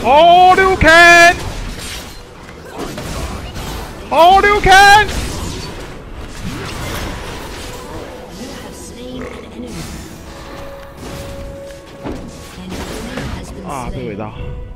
All you can! All you can! You have slain an enemy. An enemy has been 啊，被 slain. 尾到。